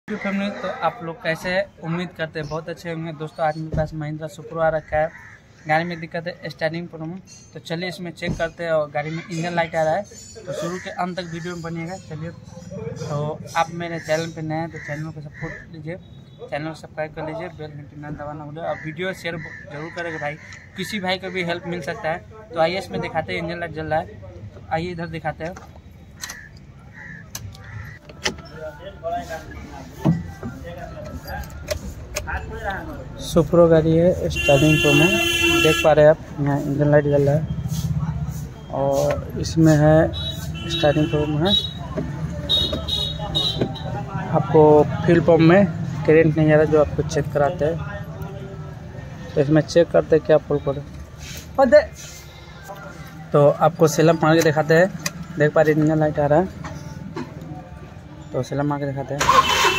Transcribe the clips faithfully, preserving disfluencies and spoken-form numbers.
Family, तो आप लोग कैसे हैं? उम्मीद करते हैं बहुत अच्छे होंगे। दोस्तों आज मेरे पास महिंद्रा सुप्रो आ रखा है। गाड़ी में दिक्कत है स्टार्टिंग प्रॉब्लम, तो चलिए इसमें चेक करते हैं। और गाड़ी में इंजन लाइट आ रहा है, तो शुरू के अंत तक वीडियो में बनिएगा। चलिए, तो आप मेरे चैनल पे नए हैं तो चैनल को सपोर्ट लीजिए, चैनल को सब्सक्राइब कर लीजिए, बेल घंटी ना दबाना भूलिए और वीडियो शेयर जरूर करेंगे भाई। किसी भाई को भी हेल्प मिल सकता है। तो आइए इसमें दिखाते हैं, इंजन लाइट जल रहा है, तो आइए इधर दिखाते हैं। सुप्रो गाड़ी है स्टार्टिंग प्रो में, देख पा रहे हैं आप, यहाँ इंजन लाइट जल रहा है और इसमें है स्टार्टिंग प्रो में है। आपको फ्यूल पंप में करंट नहीं आ रहा, जो आपको चेक कराते हैं। तो इसमें चेक करते हैं क्या फुल कर, तो आपको सेलम मार के दिखाते हैं। देख पा रहे इंजन लाइट आ रहा है, तो सेलम मार के दिखाते हैं।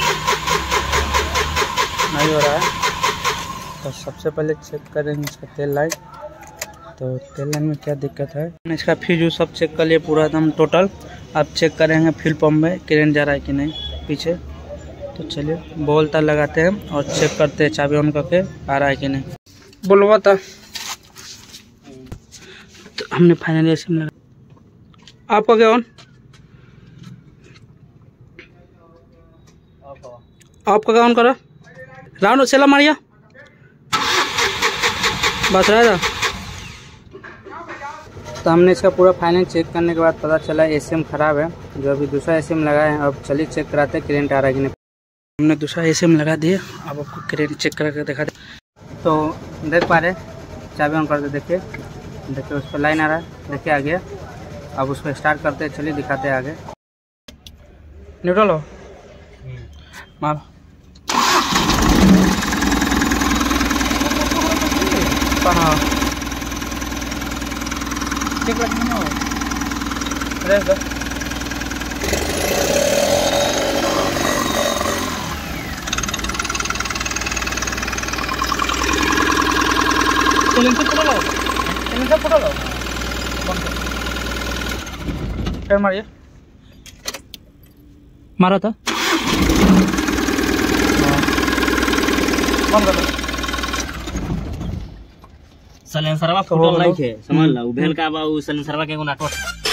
नहीं हो रहा है, तो सबसे पहले चेक करेंगे इसका तेल लाइट। तो तेल लाइन में क्या दिक्कत है, इसका फ्यूज सब चेक कर लिए पूरा एकदम टोटल। अब चेक करेंगे फ्यूल पंप में करंट जा रहा है कि नहीं पीछे। तो चलिए बॉल तार लगाते हैं और चेक करते हैं चाबी ऑन करके आ रहा है कि नहीं। बोलवा था तो हमने फाइनली एसिम लगा। आपका क्या ऑन, आपका क्या ऑन करा राउंड सेला मारिया बस रहा था। तो हमने इसका पूरा फाइनल चेक करने के बाद पता चला एसीएम खराब है। जो अभी दूसरा एसीएम लगा है, अब चलिए चेक कराते हैं करंट आ रहा है कि नहीं। हमने दूसरा एसीएम लगा दिया, अब आपको करंट चेक करके दिखा दे। तो देख पा रहे, चाबी ऑन करते देखिए, देखिए उस पर लाइन आ रहा है, देखिए आ गया। अब उसको स्टार्ट करते हैं, चलिए दिखाते हैं आगे। न्यूट्रल हो मार, हाँ चेक रखना हो रेस दो। सिलेंसर लो, सिलेंसर फोटो लो, फिर मारिए, मारा था बंद कर दो। सलेंसरवा फुटल नहीं थे, समझ ला, उ भेल का बा उ सलेंसरवा के एगो नाटवा